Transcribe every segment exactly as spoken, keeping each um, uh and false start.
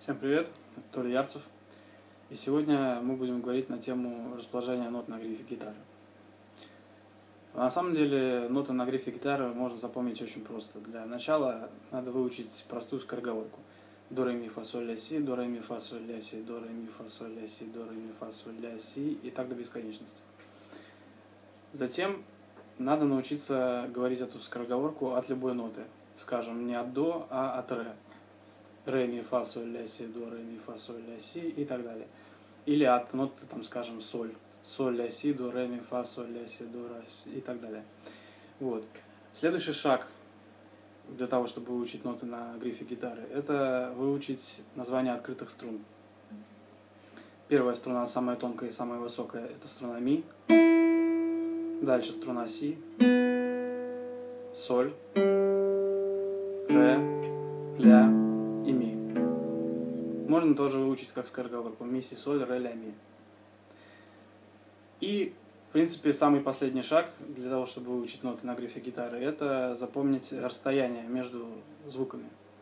Всем привет, это Толя Ярцев. И сегодня мы будем говорить на тему расположения нот на грифе гитары. На самом деле ноты на грифе гитары можно запомнить очень просто. Для начала надо выучить простую скороговорку. До, ре, ми, фа, соль, ля, си, до, ре, ми, фа, соль, ля, си, до, ре, ми, фа, соль, ля, си, до, ре, ми, фа, соль, ля, си и так до бесконечности. Затем надо научиться говорить эту скороговорку от любой ноты. Скажем, не от до, а от ре. Ре, ми, фа, соль, ля, си, до, ре, ми, фа, соль, ля, си и так далее. Или от ноты, там, скажем, соль. Соль, ля, си, до, ре, ми, фа, соль, ля, си, до, ре, си и так далее. Вот. Следующий шаг для того, чтобы выучить ноты на грифе гитары, это выучить название открытых струн. Первая струна, самая тонкая и самая высокая, это струна ми. Дальше струна си, соль, ре, ля и ми. Можно тоже выучить как скороговорку ми, си, соль, ре, ля, ми. И, в принципе, самый последний шаг для того, чтобы выучить ноты на грифе гитары, это запомнить расстояние между звуками.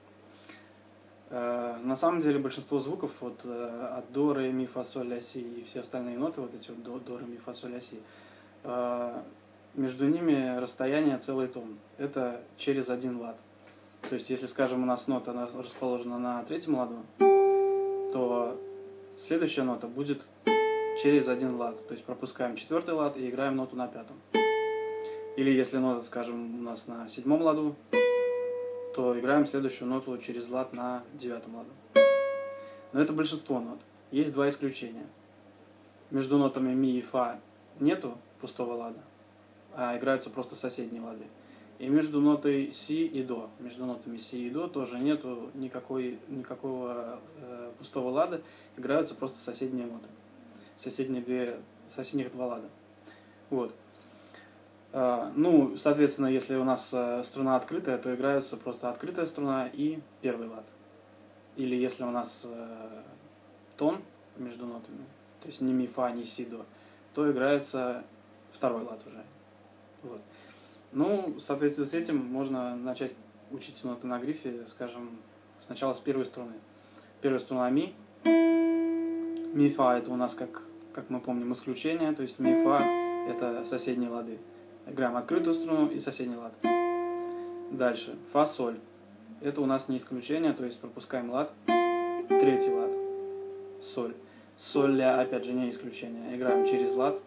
На самом деле большинство звуков вот, от до, ре, ми, фа, соль, ля, си и все остальные ноты, вот эти вот до, до, ре, ми, фа, соль, ля, си, между ними расстояние целый тон. Это через один лад. То есть, если, скажем, у нас нота расположена на третьем ладу, то следующая нота будет через один лад. То есть, пропускаем четвертый лад и играем ноту на пятом. Или если нота, скажем, у нас на седьмом ладу, то играем следующую ноту через лад на девятом ладу. Но это большинство нот. Есть два исключения. Между нотами ми и фа нету пустого лада, а играются просто соседние лады. И между нотой си и до, между нотами си и до тоже нету никакой, никакого э, пустого лада, играются просто соседние ноты. Соседние две, соседних два лада. Вот. А, ну, соответственно, если у нас э, струна открытая, то играются просто открытая струна и первый лад. Или если у нас э, тон между нотами, то есть ни ми, фа, ни си, до, то играется второй лад уже. Вот. Ну, в соответствии с этим можно начать учить ноты на грифе, скажем, сначала с первой струны. Первая струна ми. Ми, фа это у нас, как, как мы помним, исключение, то есть ми, фа это соседние лады. Играем открытую струну и соседний лад. Дальше. Фа, соль. Это у нас не исключение, то есть пропускаем лад. Третий лад. Соль. Соль, ля, опять же, не исключение. Играем через лад.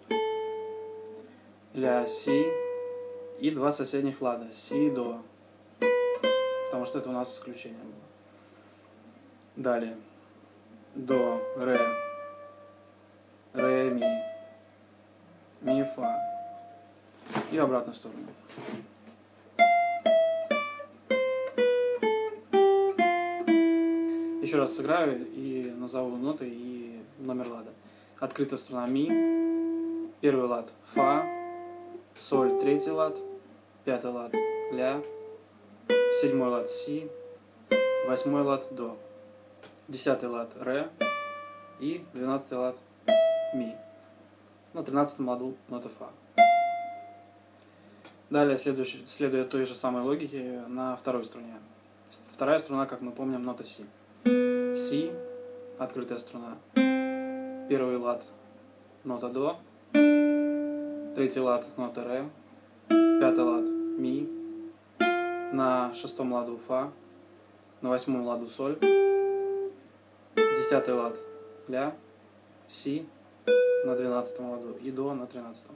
Ля, си. И два соседних лада. Си, до. Потому что это у нас исключение было. Далее. До, ре. Ре, ми. Ми, фа. И обратную сторону. Еще раз сыграю и назову ноты и номер лада. Открытая струна ми. Первый лад фа. Соль, третий лад. Пятый лад ля. Седьмой лад си. Восьмой лад до. Десятый лад ре. И двенадцатый лад ми. На тринадцатом ладу нота фа. Далее, следуя той же самой логике, на второй струне. Вторая струна, как мы помним, нота си. Си, открытая струна. Первый лад, нота до. Третий лад, нота ре. Пятый лад, ми. На шестом ладу фа. На восьмом ладу соль. Десятый лад, ля. Си. На двенадцатом ладу и до на тринадцатом.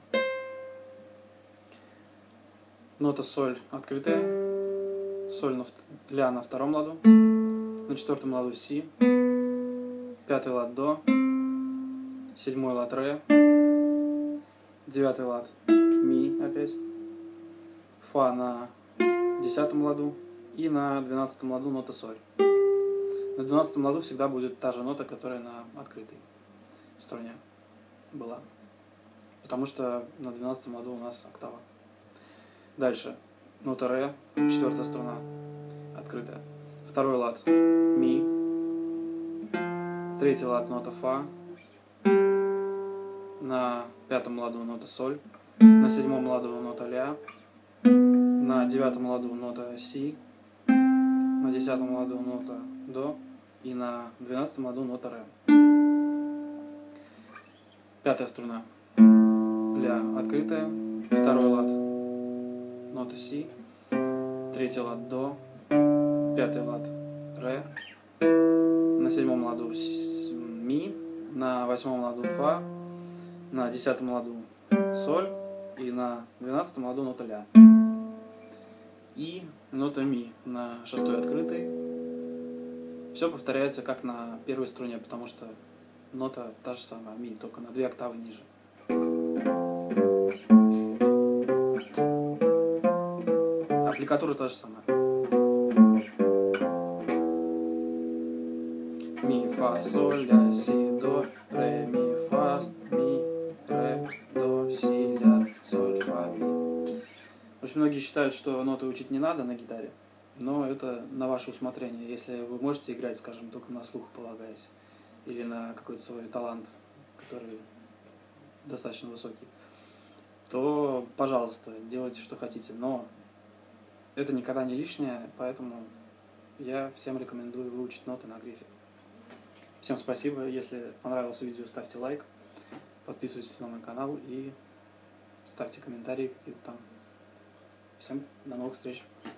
Нота соль открытая, соль на, ля на втором ладу, на четвертом ладу си, пятый лад до, седьмой лад ре, девятый лад ми опять, фа на десятом ладу и на двенадцатом ладу нота соль. На двенадцатом ладу всегда будет та же нота, которая на открытой струне была, потому что на двенадцатом ладу у нас октава. Дальше. Нота ре, четвертая струна, открытая. Второй лад ми. Третий лад нота фа. На пятом ладу нота соль. На седьмом ладу нота ля. На девятом ладу нота си. На десятом ладу нота до. и на двенадцатом ладу нота ре. Пятая струна ля открытая, второй лад нота си, третий лад до, пятый лад ре, на седьмом ладу ми, на восьмом ладу фа, на десятом ладу соль и на двенадцатом ладу нота ля. И нота ми на шестой открытой. Все повторяется как на первой струне, потому что нота та же самая, ми, только на две октавы ниже. Аппликатура та же самая. Ми, фа, соль, ля, си, до, ре, ми, фа, ми, ре, до, си, ля, соль, фа, ми. Очень многие считают, что ноты учить не надо на гитаре, но это на ваше усмотрение. Если вы можете играть, скажем, только на слух полагаясь, или на какой-то свой талант, который достаточно высокий, то, пожалуйста, делайте, что хотите. Но это никогда не лишнее, поэтому я всем рекомендую выучить ноты на грифе. Всем спасибо. Если понравилось видео, ставьте лайк, подписывайтесь на мой канал и ставьте комментарии какие-то там. Всем до новых встреч.